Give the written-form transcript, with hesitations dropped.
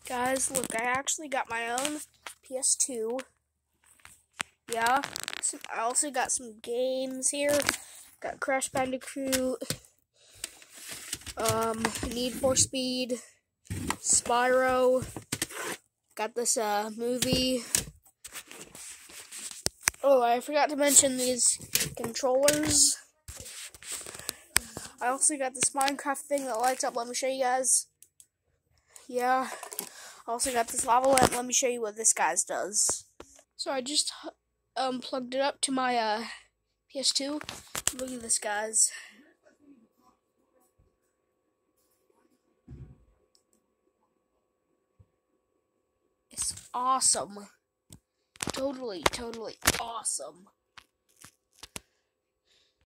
Guys, look, I actually got my own PS2. Yeah. I also got some games here. Got Crash Bandicoot, Need for Speed, Spyro. Got this movie. Oh, I forgot to mention these controllers. I also got this Minecraft thing that lights up. Let me show you guys. Yeah. I also got this lava lamp. Let me show you what this guy's does. So I just plugged it up to my PS2. Look at this, guys. It's awesome. Totally awesome.